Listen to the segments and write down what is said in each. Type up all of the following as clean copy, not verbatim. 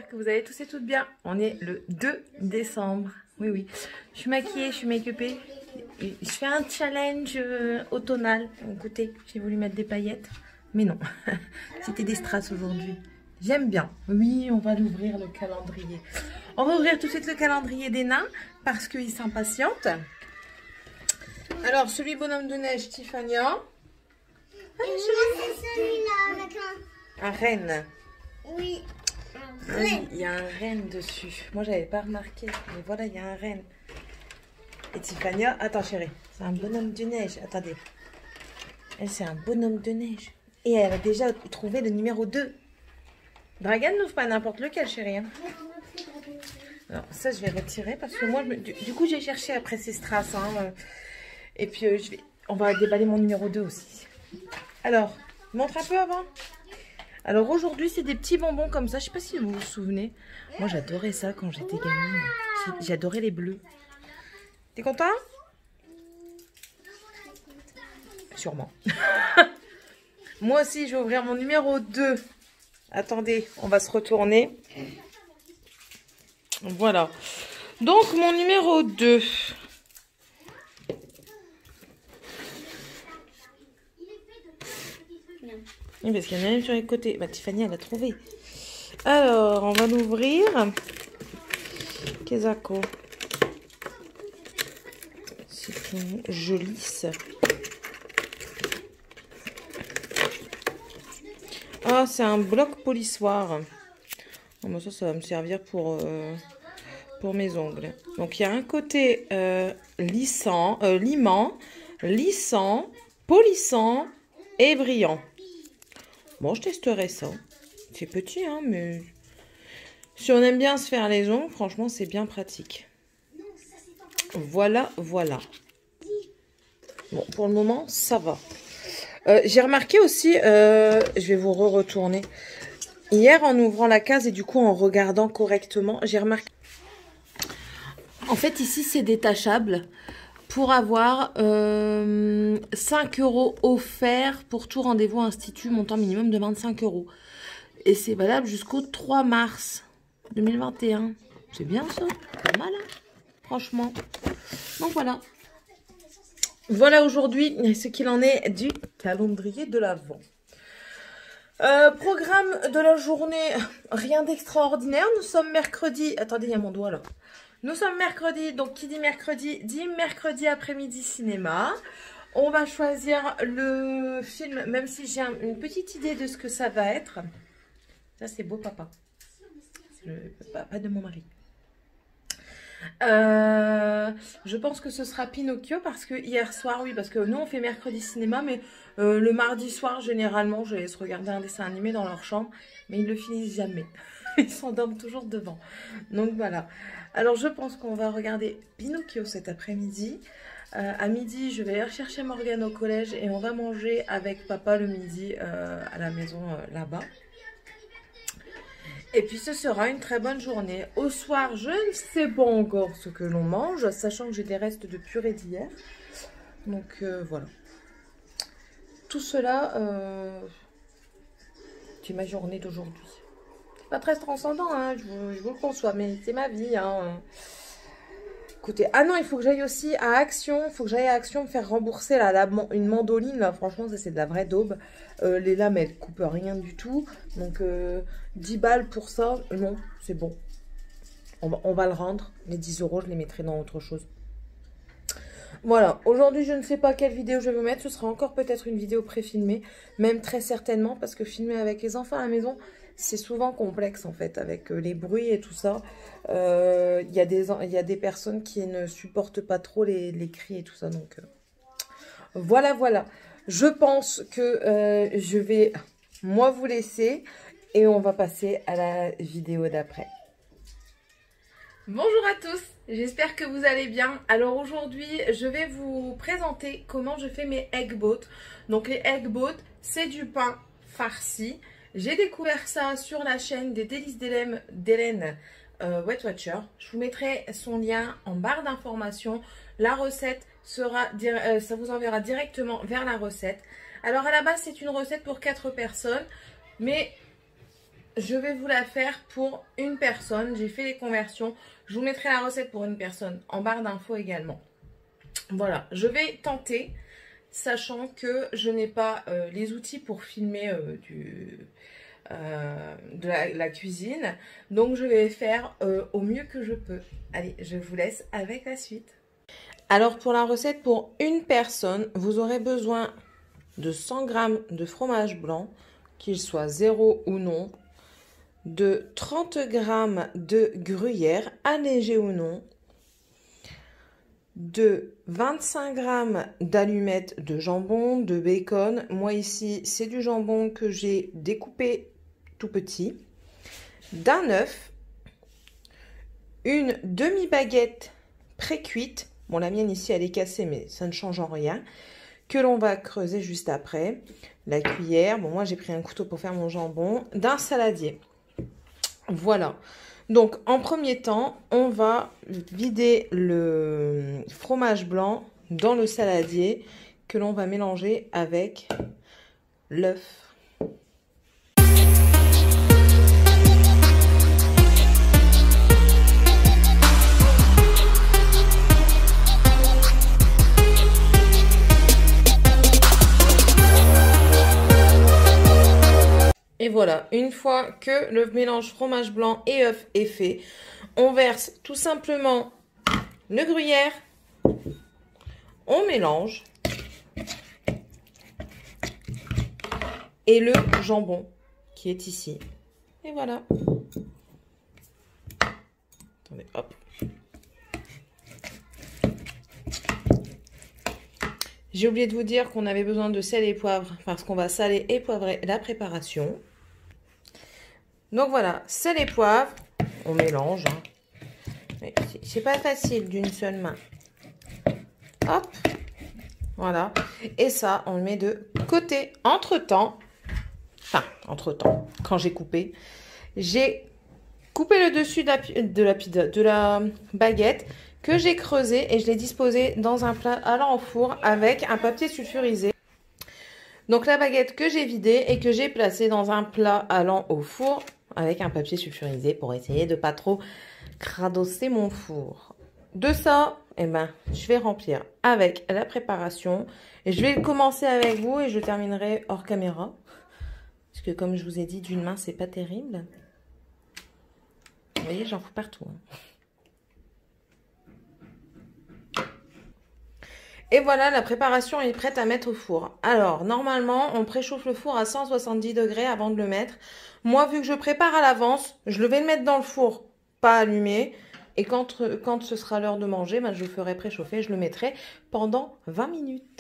j'espère que vous allez tous et toutes bien. On est le 2 décembre. Oui, oui. Je suis maquillée, je suis make-upée. Je fais un challenge automnal. Écoutez, j'ai voulu mettre des paillettes. Mais non, c'était des strass aujourd'hui. J'aime bien. Oui, on va l'ouvrir le calendrier. On va ouvrir tout de suite le calendrier des nains parce qu'ils s'impatientent. Alors, celui bonhomme de neige, Tiffania. C'est celui-là avec Un renne. Oui, un Oui, il y a un renne dessus. Moi, j'avais pas remarqué. Mais voilà, il y a un renne. Et Tiffania, attends chérie, c'est un bonhomme de neige. Attendez. Elle, c'est un bonhomme de neige. Et elle a déjà trouvé le numéro 2. Dragan n'ouvre pas n'importe lequel, chérie. Hein. Alors, ça, je vais retirer parce que moi, du coup, j'ai cherché après ces strass. Hein, et puis, on va déballer mon numéro 2 aussi. Alors, montre un peu avant. Alors, aujourd'hui, c'est des petits bonbons comme ça. Je sais pas si vous vous souvenez. Moi, j'adorais ça quand j'étais gamine. J'adorais les bleus. T'es content? Sûrement. Moi aussi, je vais ouvrir mon numéro 2. Attendez, on va se retourner. Voilà. Donc, mon numéro 2. Oui, parce qu'il y en a même sur les côtés. Bah, Tiffany, elle a trouvé. Alors, on va l'ouvrir. Kezako. C'est une jolisse. Ah, c'est un bloc polissoir. Oh, bah ça va me servir pour mes ongles. Donc, il y a un côté limant, lissant, polissant et brillant. Bon, je testerai ça. C'est petit, hein, mais si on aime bien se faire les ongles, franchement, c'est bien pratique. Voilà, voilà. Bon, pour le moment, ça va. J'ai remarqué aussi, je vais vous retourner. Hier, en ouvrant la case et du coup, en regardant correctement, j'ai remarqué. En fait, ici, c'est détachable. Pour avoir 5 € offerts pour tout rendez-vous institut, montant minimum de 25 €. Et c'est valable jusqu'au 3 mars 2021. C'est bien ça, pas mal, hein, franchement. Donc voilà. Voilà aujourd'hui ce qu'il en est du calendrier de l'Avent. Programme de la journée, rien d'extraordinaire. Nous sommes mercredi. Attendez, il y a mon doigt là. Nous sommes mercredi, donc qui dit mercredi, dit mercredi après-midi cinéma. On va choisir le film, même si j'ai une petite idée de ce que ça va être. Ça, c'est beau papa. C'est le papa de mon mari. Je pense que ce sera Pinocchio parce que hier soir, oui, parce que nous on fait mercredi cinéma, mais le mardi soir, généralement, je laisse regarder un dessin animé dans leur chambre, mais ils le finissent jamais. Ils s'endorment toujours devant. Donc voilà. Alors je pense qu'on va regarder Pinocchio cet après-midi. À midi, je vais aller chercher Morgane au collège et on va manger avec papa le midi à la maison là-bas. Et puis ce sera une très bonne journée. Au soir, je ne sais pas encore ce que l'on mange, sachant que j'ai des restes de purée d'hier. Donc voilà. Tout cela, c'est ma journée d'aujourd'hui. C'est pas très transcendant, hein, je vous le conçois, mais c'est ma vie. Hein. Écoutez, ah non, il faut que j'aille aussi à Action. Il faut que j'aille à Action me faire rembourser là, une mandoline. Là, franchement, ça c'est de la vraie daube. Les lames, elles coupent rien du tout. Donc, 10 balles pour ça. Non, c'est bon. On va le rendre. Les 10 €, je les mettrai dans autre chose. Voilà. Aujourd'hui, je ne sais pas quelle vidéo je vais vous mettre. Ce sera encore peut-être une vidéo pré-filmée. Même très certainement. Parce que filmer avec les enfants à la maison, c'est souvent complexe en fait. Avec les bruits et tout ça. Il y a des personnes qui ne supportent pas trop les cris et tout ça. Donc, voilà, voilà. Je pense que je vais, moi, vous laisser. Et on va passer à la vidéo d'après. Bonjour à tous, j'espère que vous allez bien. Alors aujourd'hui, je vais vous présenter comment je fais mes egg boats. Donc les egg boats, c'est du pain farci. J'ai découvert ça sur la chaîne des délices d'Hélène Weight Watcher. Je vous mettrai son lien en barre d'informations. La recette sera, ça vous enverra directement vers la recette. Alors à la base, c'est une recette pour 4 personnes, mais je vais vous la faire pour une personne. J'ai fait les conversions. Je vous mettrai la recette pour une personne en barre d'infos également. Voilà, je vais tenter, sachant que je n'ai pas les outils pour filmer de la cuisine. Donc je vais faire au mieux que je peux. Allez, je vous laisse avec la suite. Alors pour la recette pour une personne, vous aurez besoin de 100 g de fromage blanc, qu'il soit 0 ou non, de 30 g de gruyère, allégé ou non, de 25 g d'allumettes de jambon, de bacon. Moi ici, c'est du jambon que j'ai découpé tout petit, d'un œuf, une demi-baguette pré-cuite. Bon, la mienne ici, elle est cassée, mais ça ne change en rien. Que l'on va creuser juste après. La cuillère. Bon, moi, j'ai pris un couteau pour faire mon jambon. D'un saladier. Voilà. Donc, en premier temps, on va vider le fromage blanc dans le saladier que l'on va mélanger avec l'œuf. Et voilà, une fois que le mélange fromage blanc et œuf est fait, on verse tout simplement le gruyère, on mélange et le jambon qui est ici. Et voilà. Attendez, hop. J'ai oublié de vous dire qu'on avait besoin de sel et poivre parce qu'on va saler et poivrer la préparation. Donc voilà, sel et poivre, on mélange. Hein. C'est pas facile d'une seule main. Hop, voilà. Et ça, on le met de côté. Entre-temps, quand j'ai coupé le dessus de la baguette que j'ai creusé et je l'ai disposé dans un plat allant au four avec un papier sulfurisé. Donc la baguette que j'ai vidée et que j'ai placée dans un plat allant au four avec un papier sulfurisé pour essayer de pas trop cradosser mon four. De ça, eh ben, je vais remplir avec la préparation et je vais commencer avec vous et je terminerai hors caméra. Parce que comme je vous ai dit, d'une main, c'est pas terrible. Vous voyez, j'en fous partout. Hein. Et voilà, la préparation est prête à mettre au four. Alors, normalement, on préchauffe le four à 170 degrés avant de le mettre. Moi, vu que je prépare à l'avance, je vais le mettre dans le four, pas allumé. Et quand ce sera l'heure de manger, ben, je le ferai préchauffer. Je le mettrai pendant 20 minutes.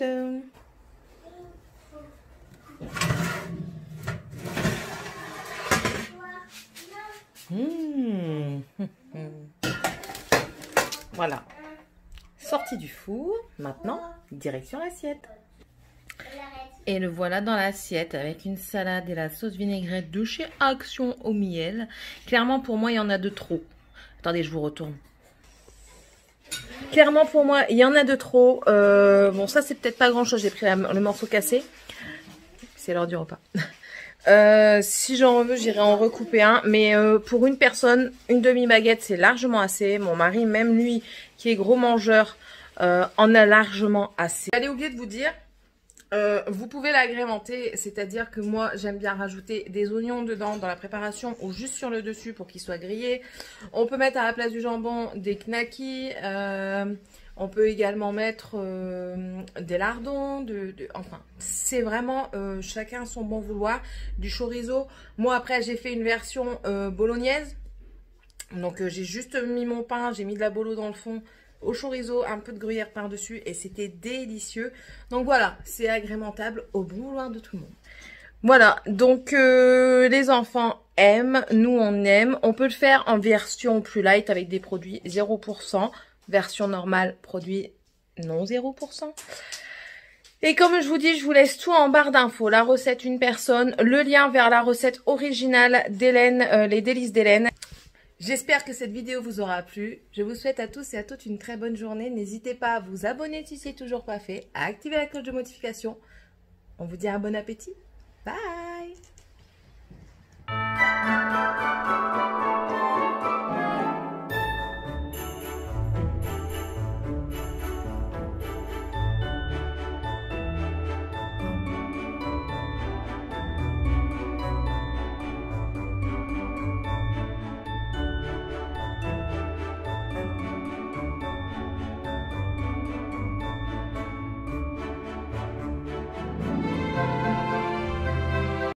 Voilà. Sorti du four, maintenant, direction l'assiette. Et le voilà dans l'assiette avec une salade et la sauce vinaigrette de chez Action au miel. Clairement, pour moi, il y en a de trop. Attendez, je vous retourne. Clairement, pour moi, il y en a de trop. Bon, ça, c'est peut-être pas grand-chose. J'ai pris le morceau cassé. C'est l'heure du repas. Si j'en veux, j'irai en recouper un. Mais pour une personne, une demi-baguette, c'est largement assez. Mon mari, même lui, qui est gros mangeur, en a largement assez. J'allais oublier de vous dire, vous pouvez l'agrémenter. C'est-à-dire que moi, j'aime bien rajouter des oignons dedans dans la préparation ou juste sur le dessus pour qu'ils soient grillés. On peut mettre à la place du jambon des knackis. On peut également mettre des lardons, enfin, c'est vraiment chacun son bon vouloir. Du chorizo. Moi, après, j'ai fait une version bolognaise. Donc, j'ai juste mis mon pain, j'ai mis de la bolo dans le fond, au chorizo, un peu de gruyère par-dessus et c'était délicieux. Donc, voilà, c'est agrémentable au bon vouloir de tout le monde. Voilà, donc les enfants aiment, nous on aime. On peut le faire en version plus light avec des produits 0%. Version normale, produit non 0%. Et comme je vous dis, je vous laisse tout en barre d'infos. La recette une personne, le lien vers la recette originale d'Hélène, les délices d'Hélène. J'espère que cette vidéo vous aura plu. Je vous souhaite à tous et à toutes une très bonne journée. N'hésitez pas à vous abonner si ce n'est toujours pas fait, à activer la cloche de notification. On vous dit un bon appétit. Bye!